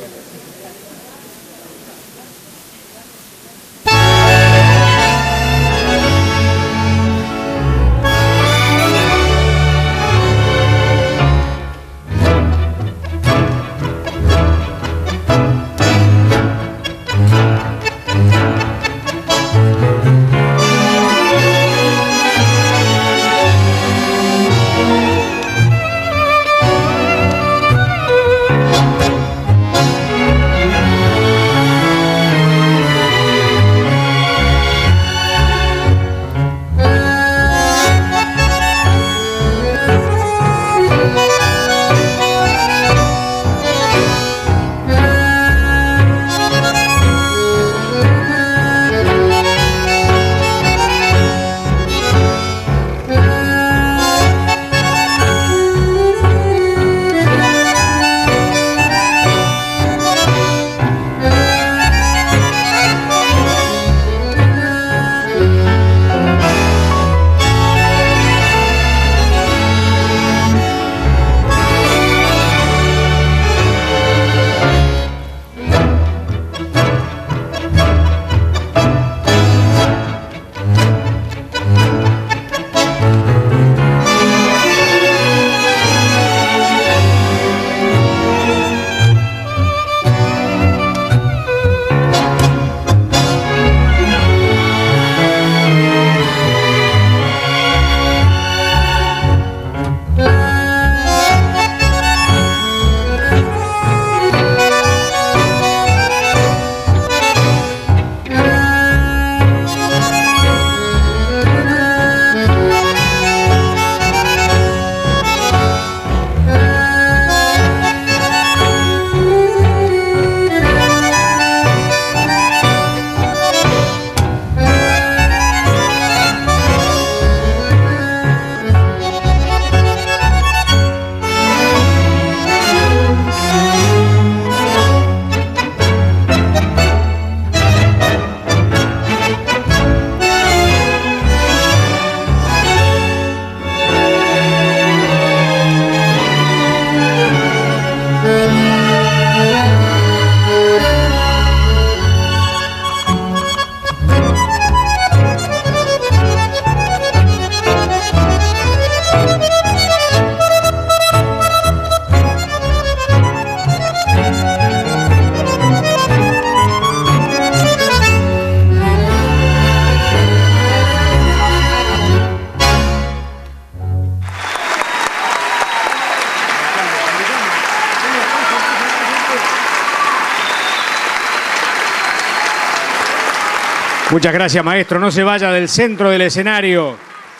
Muchas gracias, maestro. No se vaya del centro del escenario.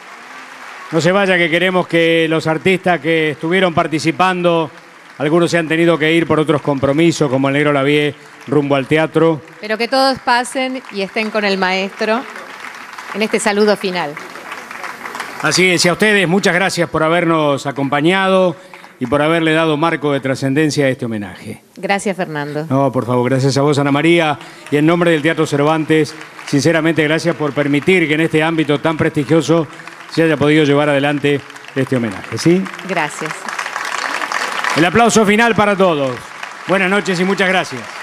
No se vaya, que queremos que los artistas que estuvieron participando, algunos se han tenido que ir por otros compromisos, como el Negro Lavie, rumbo al teatro. Pero que todos pasen y estén con el maestro en este saludo final. Así es, y a ustedes muchas gracias por habernos acompañado y por haberle dado marco de trascendencia a este homenaje. Gracias, Fernando. No, por favor, gracias a vos, Ana María, y en nombre del Teatro Cervantes, sinceramente gracias por permitir que en este ámbito tan prestigioso se haya podido llevar adelante este homenaje, ¿sí? Gracias. El aplauso final para todos. Buenas noches y muchas gracias.